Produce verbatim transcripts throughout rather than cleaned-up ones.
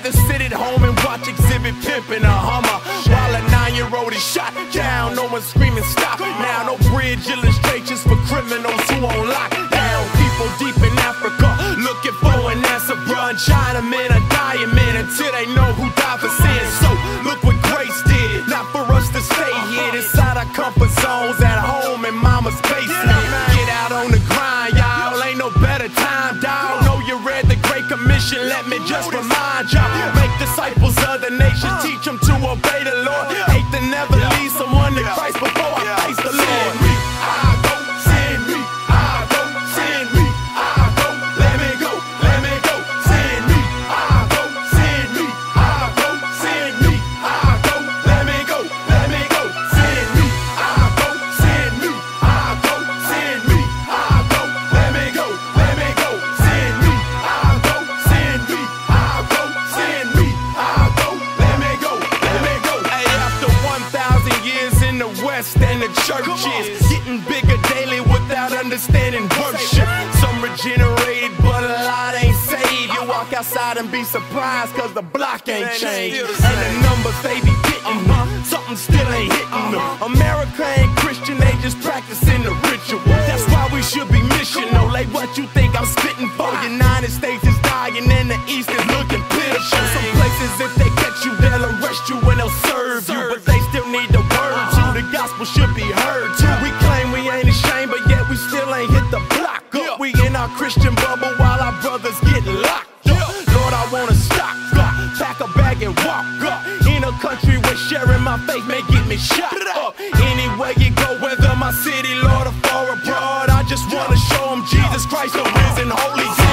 rather sit at home and watch Exhibit Pimp in a Hummer while a nine-year-old is shot down. No one screaming stop. Now no bridge illustrations for criminals who on lockdown. People deep in Africa looking for an answer, bruh. Chinamen are dying, man, until they know who died for sin. So look what grace did, not for us to stay here inside our comfort zones at home in mama's basement. Get out on the grind, y'all, ain't no better time, dawg. Know you read the Great Commission, let me just remind y'all. Make disciples of the nation, teach them to obey the Lord. Hate to never lead someone to Christ before I face the Lord. And the churches getting bigger daily without understanding worship. Some regenerated, but a lot ain't saved. You walk outside and be surprised, cause the block ain't changed. And the numbers they be getting, something still ain't hitting them. America ain't Christian, they just practicing the ritual. That's why we should be missional. Like what you think I'm spitting for? United States is dying and the East is looking pitiful. Some places if they catch you, they'll arrest you and they'll serve you, but they still need the word too. The gospel should be heard too. We claim we ain't ashamed, but yet we still ain't hit the block up. We in our Christian bubble while our brothers get locked up. Lord, I wanna stock up, pack a bag and walk up. In a country where sharing my faith may get me shot up. Anywhere you go, whether my city, Lord, or far abroad, I just wanna show them Jesus Christ, the risen holy God.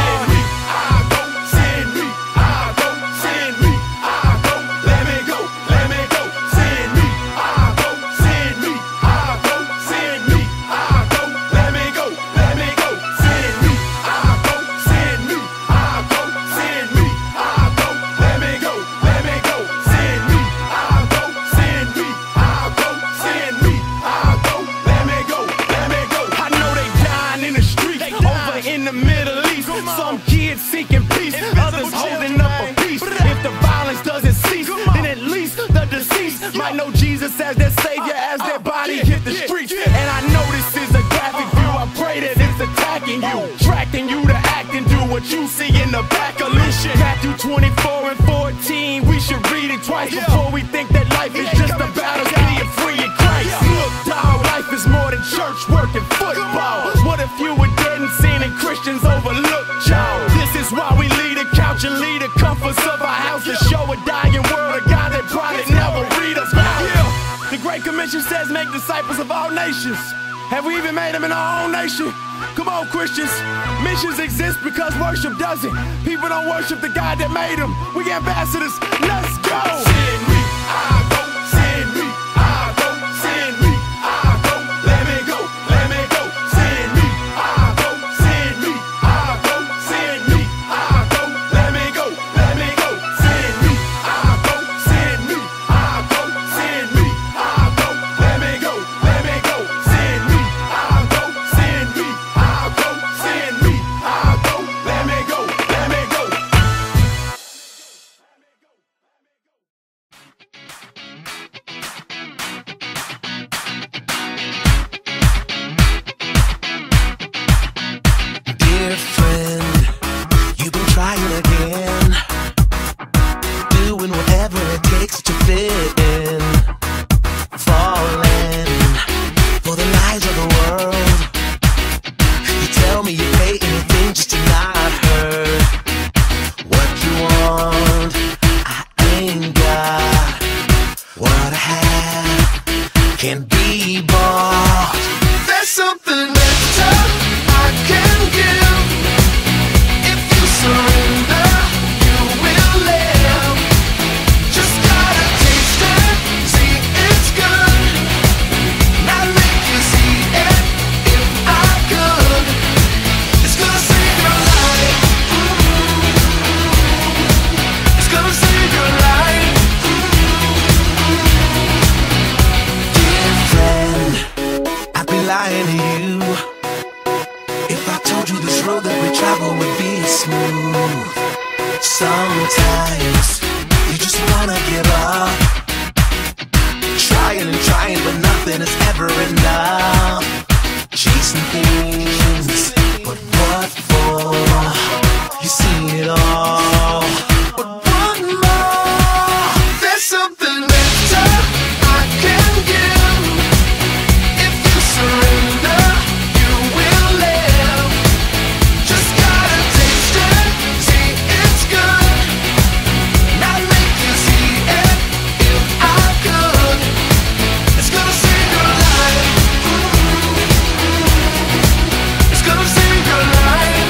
In the Middle East, some kids seeking peace, others holding up a peace. If the violence doesn't cease, then at least the deceased might know Jesus as their savior as their body hit the streets. And I know this is a graphic view, I pray that it's attacking you, tracking you to act and do what you see in the back of Lucian. Matthew twenty-four and fourteen, we should read it twice before we think that life is just about us being free in Christ. Look, dog, life is more than church, work, and football. What if you were dead and seen and Christians overlooked y'all? This is why we leave the couch and leave the comforts of our house to show a dying world a God that probably never read us out. Yeah. The Great Commission says make disciples of all nations. Have we even made them in our own nation? Come on, Christians. Missions exist because worship doesn't. People don't worship the God that made them. We ambassadors. Let's go. Send me, I go. Send me, I go. Send me, I go. Let me go. Let me go. Send me, I go. Send me, I go. Send me, I go. Let me go. Let me go. Send me, I go. Send me, I go. Send me, I go. Let me go. Let me go. Send me, I go. Send me, I go. Send me, I go. Let me go. Let me go. Dear friend, you've been trying again, doing whatever it takes to fit in, falling for the lies of the world. You tell me you pay anything just to not hurt what you want. I ain't got what I have, can't be bought. There's something extra I can give. If you surrender, you will live. Just gotta taste it, see it's good. I'd make you see it if I could. It's gonna save your life. It's gonna save your life. Dear friend, I nothing is ever enough. Chasing things, but what for? You've seen it all, but what more? There's something better I can give. If you surrender, you will live. Just gotta taste it, see it's good. Not make you see it if I could. It's gonna save your life. It's gonna save your life.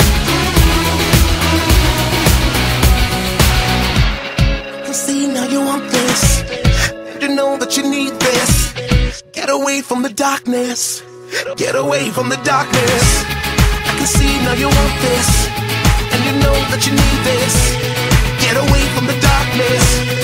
And see, now you want this, and you know that you need this. Get away from the darkness. Get away from the darkness. I can see now you want this, and you know that you need this. Get away from the darkness.